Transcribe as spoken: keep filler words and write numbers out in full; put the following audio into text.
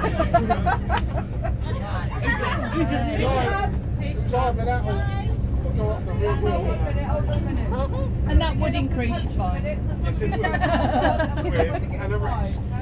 And that would increase your fine. Yes, it would. With an arrest.